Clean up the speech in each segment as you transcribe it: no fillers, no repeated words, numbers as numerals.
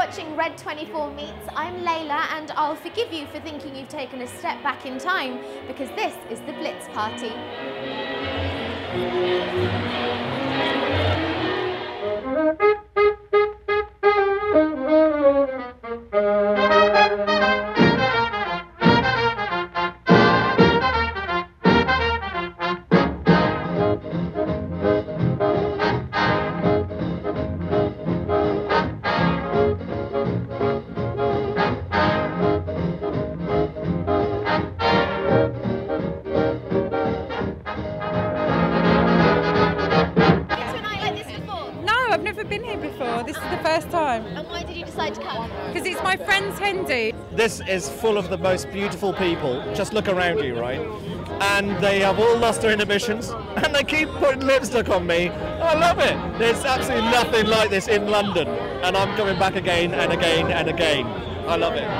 watching Red 24 Meets. I'm Layla and I'll forgive you for thinking you've taken a step back in time because this is the Blitz Party. I've never been here before. This is the first time. And why did you decide to come? Because it's my friend's hen do. This is full of the most beautiful people. Just look around you, right? And they have all lost their inhibitions and they keep putting lipstick on me. I love it. There's absolutely nothing like this in London. And I'm coming back again and again and again. I love it.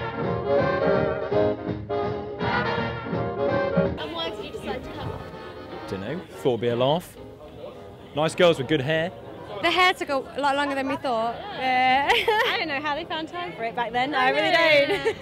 And why did you decide to come? Don't know, thought it'd be a laugh. Nice girls with good hair. The hair took a lot longer than we thought. I don't know how they found time for it back then. I really don't.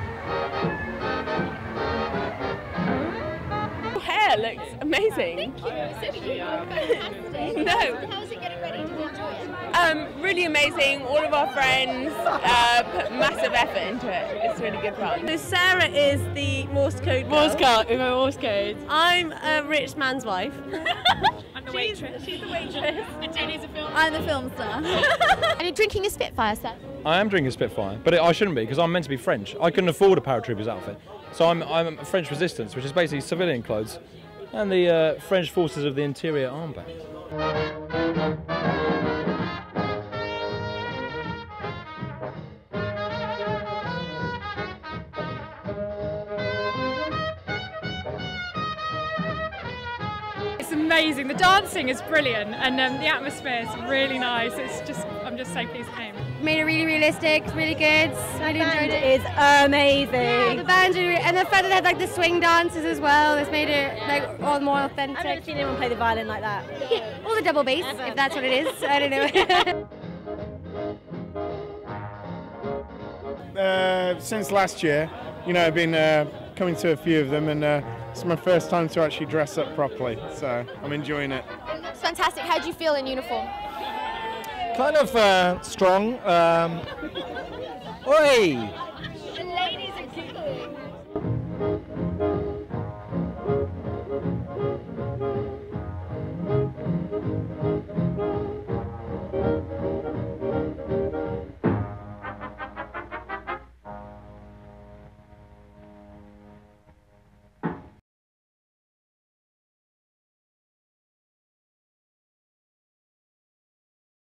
Your hair looks amazing. Thank you. So you look fantastic. No. How's it getting ready? Did you enjoy it? Really amazing. All of our friends put massive effort into it. It's really good fun. So Sarah is the Morse code girl. Morse code. I'm a rich man's wife. I'm the waitress. She's the waitress. And Jenny's a film. I'm the film star. And you're drinking a Spitfire, sir? I am drinking Spitfire, but I shouldn't be because I'm meant to be French. I couldn't afford a paratrooper's outfit. So I'm French Resistance, which is basically civilian clothes, and the French Forces of the Interior armband. It's amazing. The dancing is brilliant and the atmosphere is really nice. I'm just so pleased it came. Made it really realistic, really good. Really enjoyed it. It's amazing. Yeah, the band and the fact that they had like the swing dances as well. It's made it like all more authentic. I've never seen anyone play the violin like that. Or the double bass, if that's what it is. I don't know. Since last year, you know, I've been coming to a few of them, and it's my first time to actually dress up properly, so I'm enjoying it. It looks fantastic. How do you feel in uniform? Kind of strong. Oi! The ladies are giggling.